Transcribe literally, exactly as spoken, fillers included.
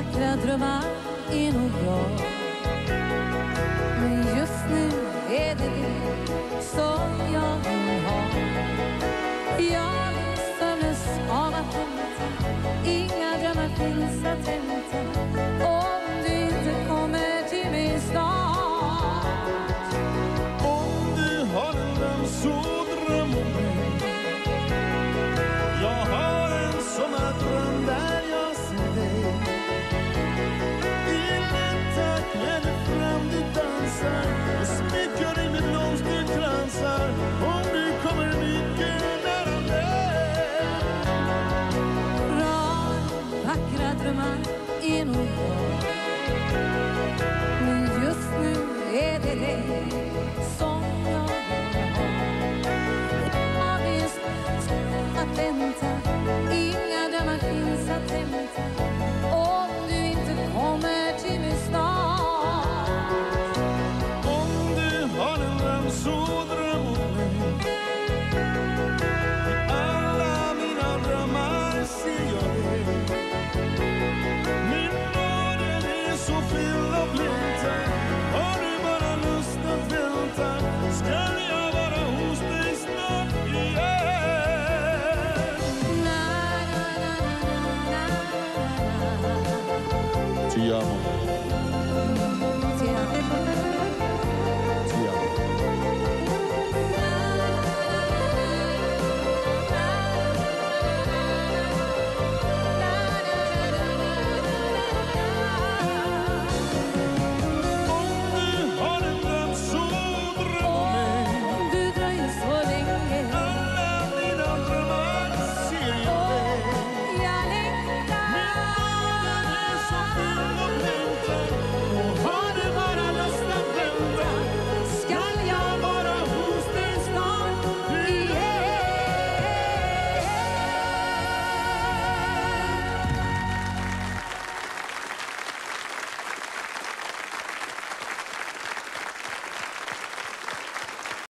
vackra drömmar är nog bra, men just nu är det det som jag vill ha. Jag är sömnlös av att vänta, inga drömmar finns att hämta om du inte kommer till mig snart. Om du har en dröm så dröm om mig. Jag har en sommardröm där jag ser dig. I lätta kläder fram du dansar och smyckar dig med blomsterkransar. Om du kommer mycket nära mig. Bra, vackra drömmar är nog bra, men just nu är det det som jag vill ha. Jag är så att vänta, inga drömmar finns att hämta om du inte kommer till mig snart. Om du har en dröm så dröm om mig. I alla mina drömmar ser jag dig. Min vardag är så fylld av glimtar. Har du bara lust att vänta, ska jag vara hos dig snart igen. Na, na, na, na, na, na, na. Ti amo.